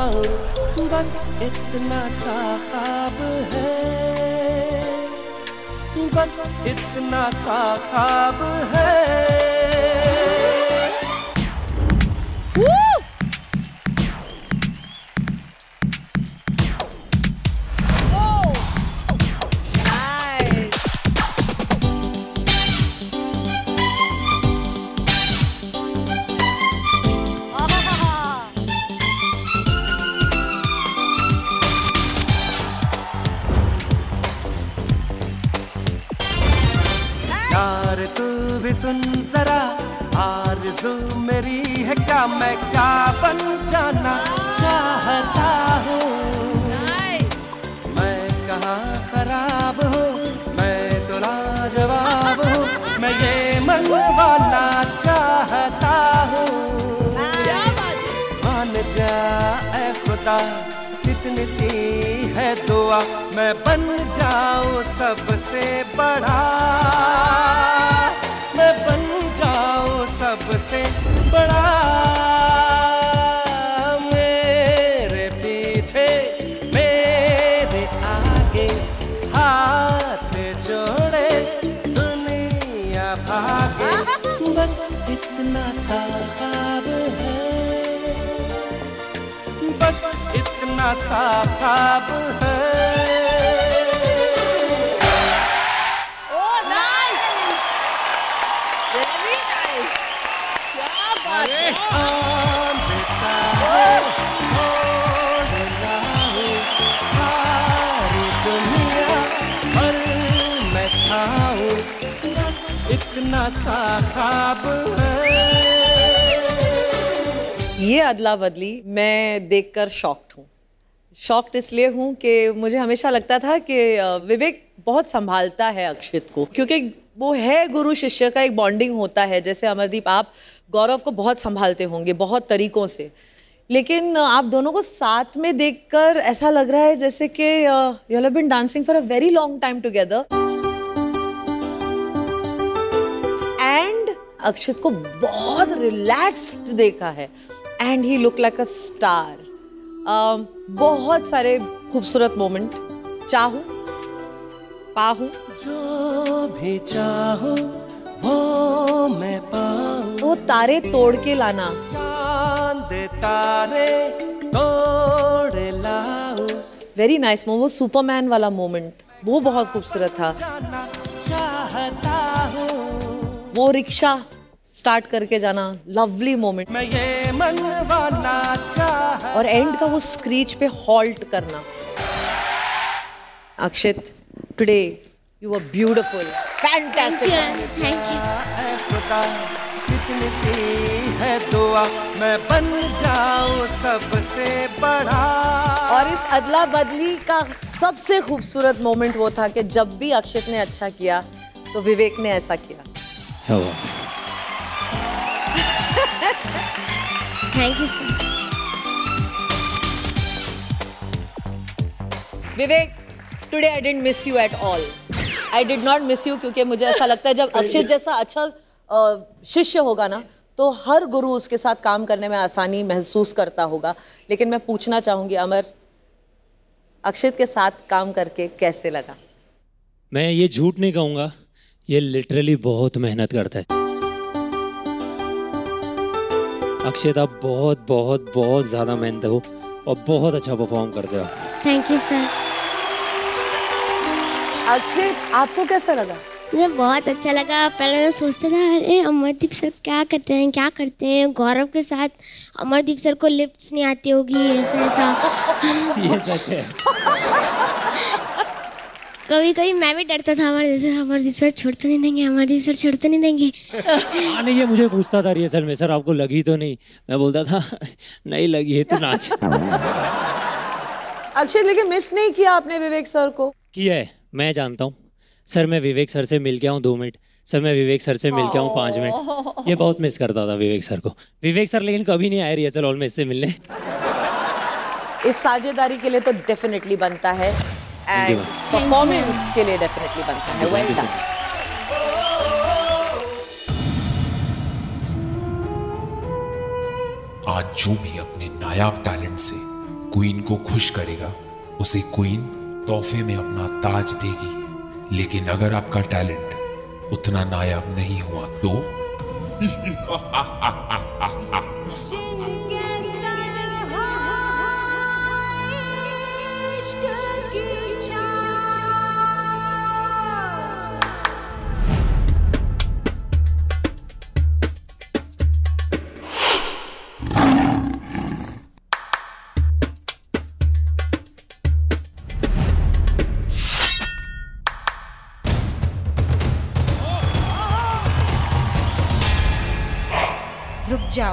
जाऊं, बस इतना सा ख्वाब है, बस इतना सा ख्वाब है। सुन जरा आरज़ू मेरी है क्या, मैं क्या बन जाना चाहता हूँ। मैं कहाँ खराब हूँ, मैं तो लाजवाब हूँ, मैं ये मनवाना चाहता हूँ। मान जा ऐ खुदा कितनी सी है दुआ, मैं बन जाऊँ सबसे बड़ा, मैं बन जाऊं सबसे बड़ा। मेरे पीछे मेरे आगे हाथ जोड़े दुनिया भागे, बस इतना सा ख्वाब है, बस इतना सा ख्वाब है। ये अदला बदली मैं देखकर शॉक्ड हूँ। शॉक्ड इसलिए हूँ कि मुझे हमेशा लगता था कि विवेक बहुत संभालता है अक्षित को, क्योंकि वो है गुरु शिष्य का एक बॉन्डिंग होता है। जैसे अमरदीप आप गौरव को बहुत संभालते होंगे बहुत तरीकों से, लेकिन आप दोनों को साथ में देखकर ऐसा लग रहा है जैसे कि you have been dancing for a very long time together. And Akshit को बहुत रिलैक्स्ड देखा है and he look like a star. बहुत सारे खूबसूरत मोमेंट, चाहूं पाहूं जो भी चाहूं वो मैं पाऊं, वो तारे तोड़ के लाना, चांद तारे तोड़ लाऊं। Very nice moment. वो सुपरमैन वाला मोमेंट वो बहुत खूबसूरत था। वो रिक्शा स्टार्ट करके जाना, लवली मोमेंट। मैं ये मनवाना चाहता, और एंड का वो स्क्रीच पे हॉल्ट करना। Akshit, today you are beautiful, fantastic. Thank you. कितनी सी है दुआ, मैं बन जाऊं सबसे बड़ा। और इस अदला बदली का सबसे खूबसूरत मोमेंट वो था कि जब भी अक्षित ने अच्छा किया तो विवेक ने ऐसा किया। Thank you sir. Vivek, today I didn't miss you at all. I did not miss you, क्योंकि मुझे ऐसा लगता है जब अक्षित जैसा अच्छा शिष्य होगा ना तो हर गुरु उसके साथ काम करने में आसानी महसूस करता होगा। लेकिन मैं पूछना चाहूंगी अमर, अक्षित के साथ काम करके कैसे लगा? मैं ये झूठ नहीं कहूँगा, ये लिटरली बहुत मेहनत करता है। अक्षित, आप बहुत बहुत बहुत ज़्यादा मेहनत हो और बहुत अच्छा परफॉर्म करते हो। Thank you sir. अक्षित, आपको कैसा लगा? मुझे बहुत अच्छा लगा। पहले मैं सोचता था अरे अमरदीप सर क्या करते हैं क्या करते हैं, गौरव के साथ अमरदीप सर को लिफ्ट्स नहीं आती होगी, ऐसा ऐसा। ये सच है। कभी कभी मैं भी डरता था, अमरदीप सर छोड़ तो नहीं देंगे, अमरदीप सर छोड़ तो नहीं देंगे। हाँ नहीं, ये मुझे पूछता था रिहर्सल में, सर आपको लगी तो नहीं? मैं बोलता था नहीं लगी है तो नाच। अक्षित, लेकिन मिस नहीं किया आपने विवेक सर को? किया है, मैं जानता हूँ सर। मैं विवेक सर से मिल के आऊँ 2 मिनट, सर मैं विवेक सर से मिल के आऊँ 5 मिनट। ये बहुत मिस करता था विवेक सर को। विवेक सर लेकिन कभी नहीं आए रिहर्सल हॉल में इससे मिलने। इस साझेदारी के लिए तो डेफिनेटली बनता है एंड परफॉर्मेंस के लिए डेफिनेटली बनता है। Well done. आज जो भी अपने नायाब टैलेंट से क्वीन को खुश करेगा, उसे क्वीन तोहफे में अपना ताज देगी। लेकिन अगर आपका टैलेंट उतना नायाब नहीं हुआ तो रुक जाओ।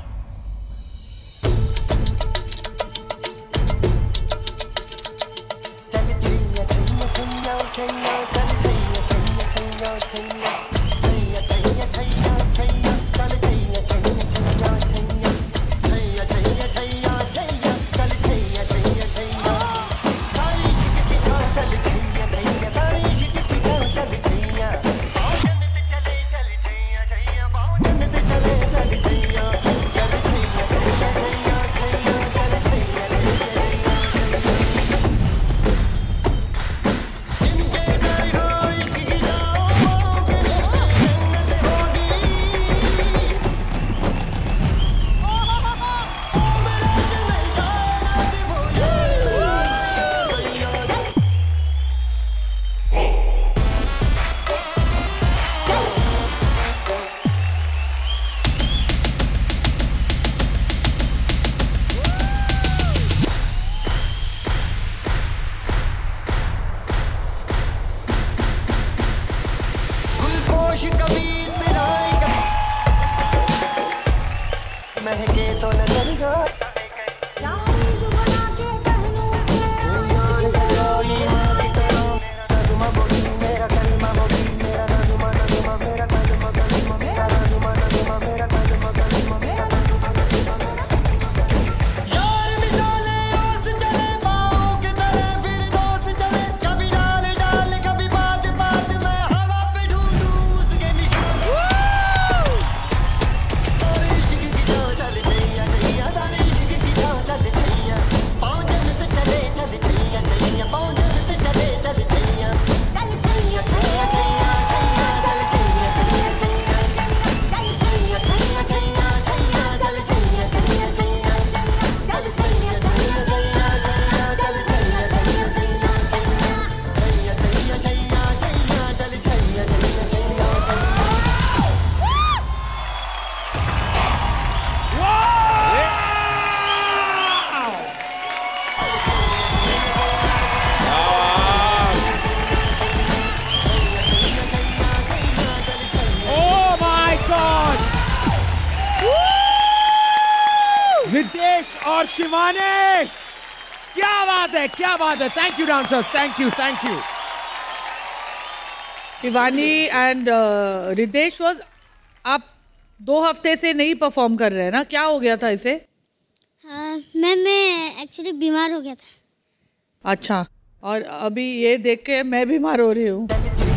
और शिवानी, क्या बात है, क्या बात है। Thank you dancers, thank you, thank you. Shivani and Ritesh was, आप 2 हफ्ते से नहीं परफॉर्म कर रहे हैं ना, क्या हो गया था इसे? हाँ मैं एक्चुअली बीमार हो गया था। अच्छा, और अभी ये देख के मैं बीमार हो रही हूँ।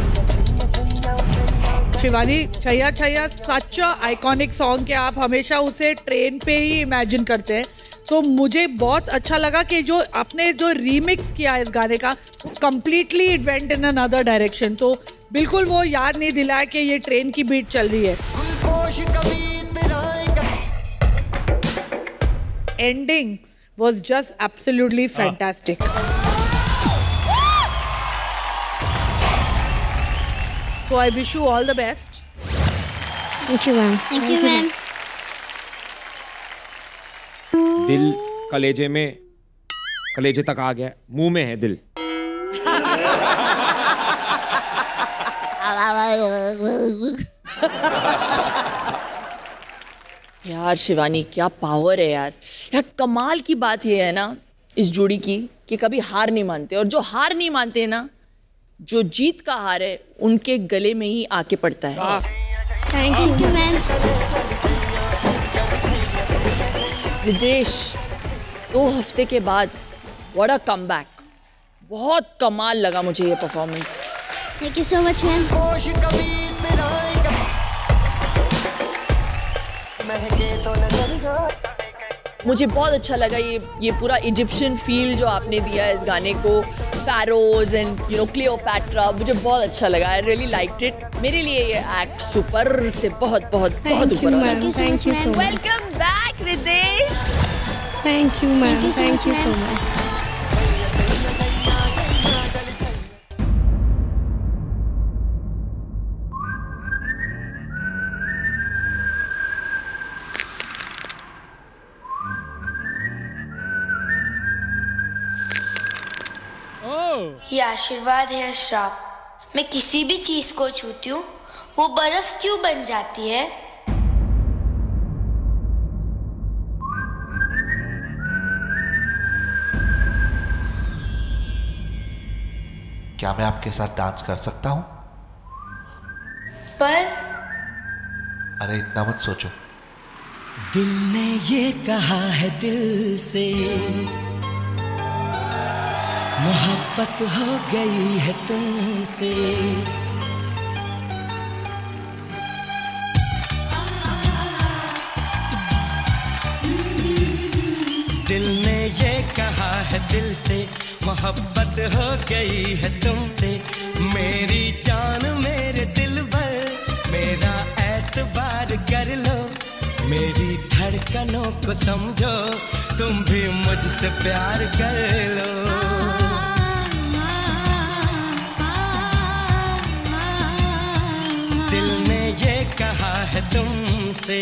Shivani, Chaiyya Chaiyya such iconic song के आप हमेशा उसे ट्रेन पे ही इमेजिन करते हैं, तो मुझे बहुत अच्छा लगा कि जो आपने जो रीमिक्स किया इस गाने का, completely it went in another direction, तो बिल्कुल वो याद नहीं दिलाया कि ये ट्रेन की बीट चल रही है। Ending was just absolutely fantastic. So I wish you all the best. Thank you ma'am. Thank you ma'am. दिल कलेजे में, कलेजे तक आ गया, मुंह में है दिल। यार शिवानी, क्या पावर है यार। यार कमाल की बात ये है ना इस जोड़ी की कि कभी हार नहीं मानते, और जो हार नहीं मानते हैं ना, जो जीत का हार है उनके गले में ही आके पड़ता है। Thank you ma'am. विदेश 2 हफ्ते के बाद व्हाट अ कमबैक, बहुत कमाल लगा मुझे ये performance. Thank you so much ma'am. मुझे बहुत अच्छा लगा ये पूरा इजिप्शियन फील जो आपने दिया है इस गाने को, pharaohs and you know Cleopatra, मुझे बहुत अच्छा लगा। I really liked it. मेरे लिए ये एक्ट सुपर से बहुत बहुत बहुत ऊपर। Welcome back Ritesh. Thank you ma'am, thank you so much. ये आशीर्वाद है श्राप। मैं किसी भी चीज को छूती हूँ वो बर्फ क्यों बन जाती है? क्या मैं आपके साथ डांस कर सकता हूँ? पर अरे इतना मत सोचो। दिल ने ये कहा है दिल से, मोहब्बत हो गई है तुमसे। दिल ने ये कहा है दिल से, मोहब्बत हो गई है तुमसे। मेरी जान मेरे दिल भर, मेरा एतबार कर लो, मेरी धड़कनों को समझो, तुम भी मुझसे प्यार कर लो। दिल ने ये कहा है तुमसे।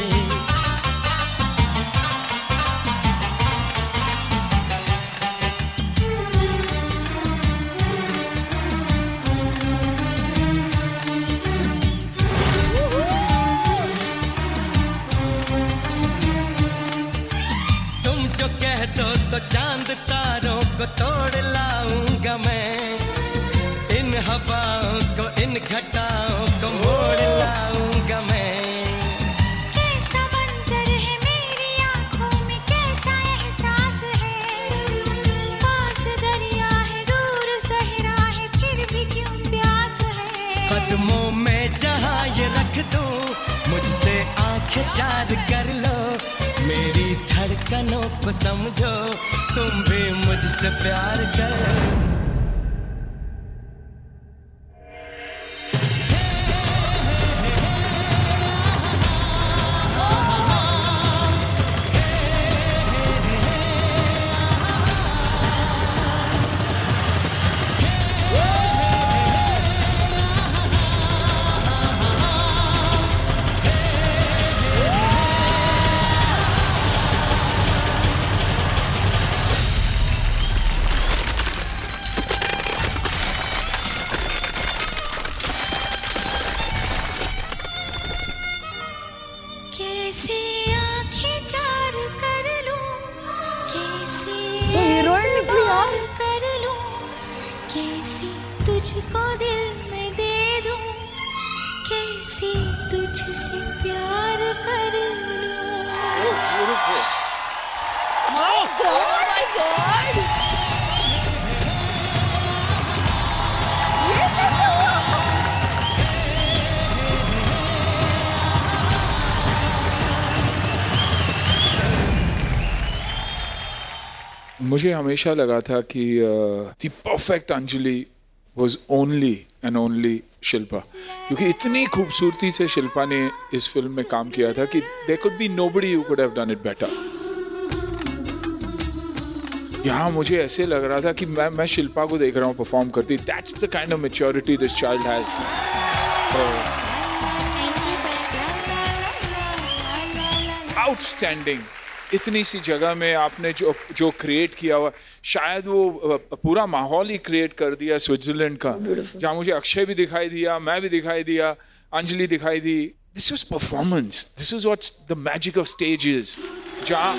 तुम जो कह दो तो चांद तारों को तोड़ लाऊंगा मैं, इन हवाओं को इन घटाओं को मोड़ लाऊंगा मैं। कैसा मंजर है मेरी आंखों में, कैसा एहसास है। पास दरिया है दूर सहरा है, फिर भी क्यों प्यास है। कदमों में जहाँ ये रख दूं, मुझसे आंखें चार कर लो, मेरी धड़कनों को समझो, तुम भी मुझसे प्यार करो। तुझको दिल में दे दूं, कैसे तुझसे प्यार कर लूं। Oh my God! मुझे हमेशा लगा था कि the perfect Anjali was only and only Shilpa, क्योंकि इतनी खूबसूरती से शिल्पा ने इस फिल्म में काम किया था कि there could be nobody who could have done it better. यहाँ मुझे ऐसे लग रहा था कि मैं शिल्पा को देख रहा हूँ परफॉर्म करती। That's the kind of maturity this child has. Outstanding. इतनी सी जगह में आपने जो क्रिएट किया हुआ, शायद वो पूरा माहौल ही क्रिएट कर दिया स्विट्जरलैंड का, जहाँ मुझे अक्षय भी दिखाई दिया, मैं भी दिखाई दिया, अंजलि दिखाई दी। This was performance, this is what's the magic of stage is, जहाँ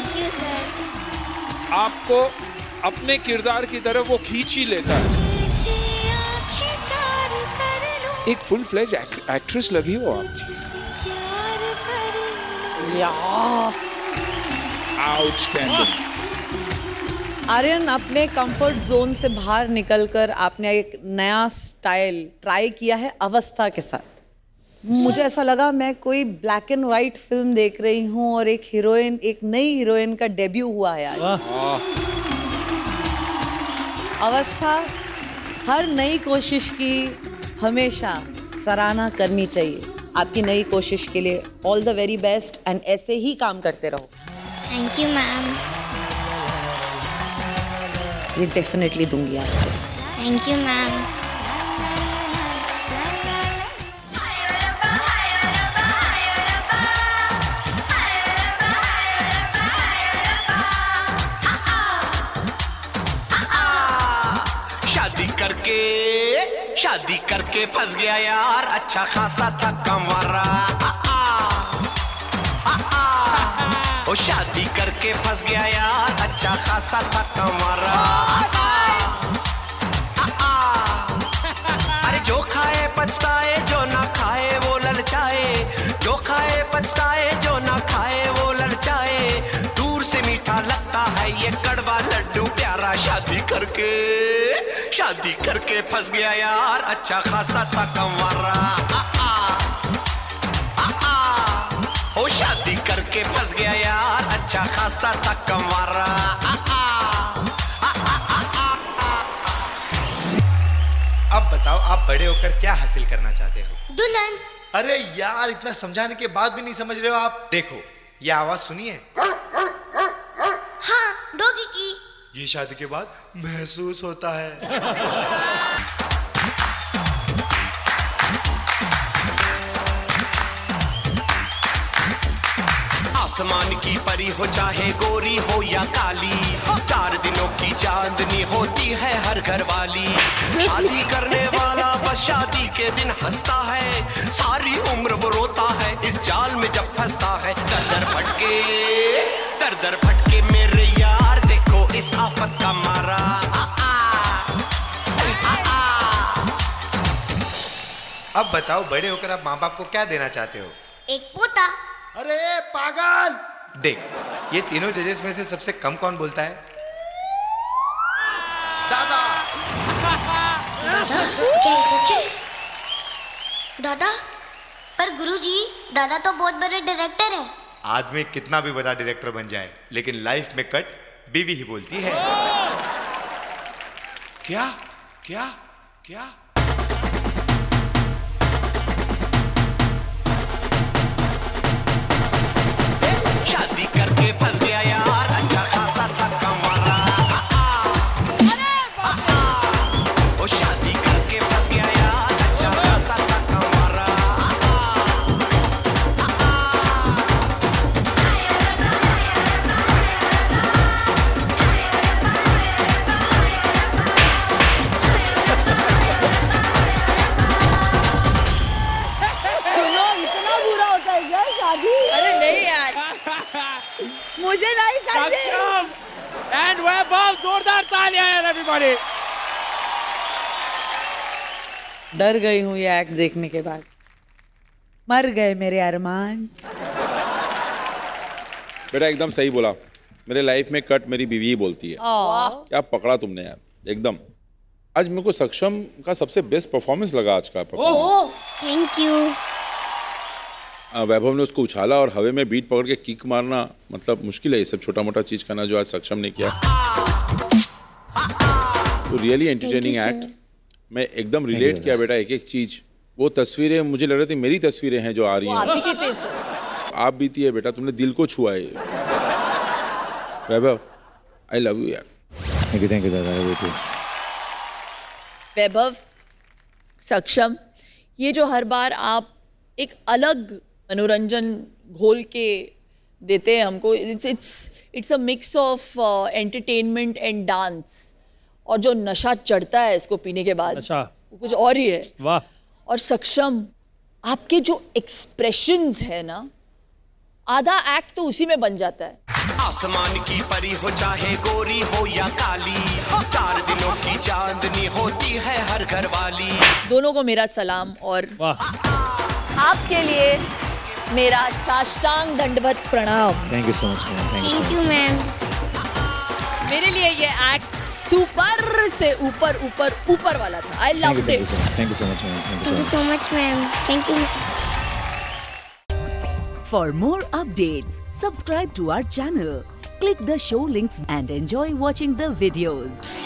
आपको अपने किरदार की तरफ वो खींच ही लेता है। एक फुल फ्लेज एक्ट्रेस लगी हो आप। Outstanding. आर्यन, अपने कंफर्ट जोन से बाहर निकलकर आपने एक नया स्टाइल ट्राई किया है अवस्था के साथ। मुझे ऐसा लगा मैं कोई ब्लैक एंड व्हाइट फिल्म देख रही हूँ और एक हीरोइन, एक नई हीरोइन का डेब्यू हुआ है आज। अवस्था, हर नई कोशिश की हमेशा सराहना करनी चाहिए। आपकी नई कोशिश के लिए all the very best and ऐसे ही काम करते रहो। Thank you ma'am. ये डेफिनेटली दूंगी आपको। Thank you ma'am. शादी करके फंस गया यार, अच्छा खासा था कमारा। ओ शादी करके फंस गया यार, अच्छा खासा था कमारा। अरे जो खाए पछताए, जो ना खाए वो ललचाए। जो खाए पछताए, जो ना खाए वो ललचाए। दूर से मीठा लगता है ये कड़वा लड्डू प्यारा। शादी करके फंस गया यार, अच्छा खासा था कमारा। ओ शादी करके फंस गया यार, अच्छा खासा था कमारा। अब बताओ आप बड़े होकर क्या हासिल करना चाहते हो? दुल्हन। अरे यार इतना समझाने के बाद भी नहीं समझ रहे हो आप। देखो ये आवाज सुनिए। हाँ, डॉगी की। ये शादी के बाद महसूस होता है। आसमान की परी हो चाहे गोरी हो या काली, 4 दिनों की चांदनी होती है हर घर वाली। शादी करने वाला बस शादी के दिन हंसता है, सारी उम्र वो रोता है इस जाल में जब फंसता है। दर दर भटके मेरे यार, देखो इस आफत का मारा। अब बताओ बड़े होकर आप माँ बाप को क्या देना चाहते हो? एक पोता। अरे पागल! देख ये तीनों जजेस में से सबसे कम कौन बोलता है? दादा। क्या ये सच है? दादा? पर गुरुजी, दादा तो बहुत बड़े डायरेक्टर है। आदमी कितना भी बड़ा डायरेक्टर बन जाए, लेकिन लाइफ में कट बीवी ही बोलती है। क्या क्या क्या? शादी करके फंस गया यार, अच्छा खासा था कमारा। ओ शादी करके फंस गया यार, अच्छा खासा था कमारा। सुनो, इतना बुरा होता है क्या शादी? अरे नहीं यार, मुझे नहीं करनी। एंड वैभव, जोरदार तालियां यार एवरीबॉडी। डर गई हूँ ये एक्ट देखने के बाद। मर गए मेरे अरमान। बेटा एकदम सही बोला, मेरे लाइफ में कट मेरी बीवी ही बोलती है। क्या पकड़ा तुमने यार एकदम। आज मेरे को सक्षम का सबसे बेस्ट परफॉर्मेंस लगा आज का परफॉर्मेंस। Thank you. वैभव ने उसको उछाला और हवा में बीट पकड़ के किक मारना, मतलब मुश्किल है ये सब छोटा मोटा चीज करना जो आज सक्षम ने किया। तो रियली एंटरटेनिंग एक्ट। मैं एकदम रिलेट किया बेटा एक एक चीज। वो तस्वीरें मुझे लग रही थी मेरी तस्वीरें हैं जो आ रही हैं। आप बीती है बेटा, तुमने दिल को छुआ है। वैभव आई लव यू यार। थैंक यू दादा। वैभव, सक्षम, ये जो हर बार आप एक अलग मनोरंजन घोल के देते हैं हमको, it's a mix of entertainment and dance. और जो नशा चढ़ता है इसको पीने के बाद, वो कुछ और ही है। वाह। और सक्षम, आपके जो एक्सप्रेशंस है ना, आधा एक्ट तो उसी में बन जाता है। आसमान की परी हो चाहे गोरी हो या काली, 4 दिनों की चांदनी होती है हर घर वाली। दोनों को मेरा सलाम और आपके लिए मेरा साष्टांग दंडवत प्रणाम। Thank you so much ma'am. Thank you ma'am. मेरे लिए ये एक्ट सुपर से ऊपर ऊपर ऊपर वाला था। I love it. Thank you so much ma'am. Thank you so much ma'am. Thank you. For more updates, subscribe to our channel, click the show links and enjoy watching the videos.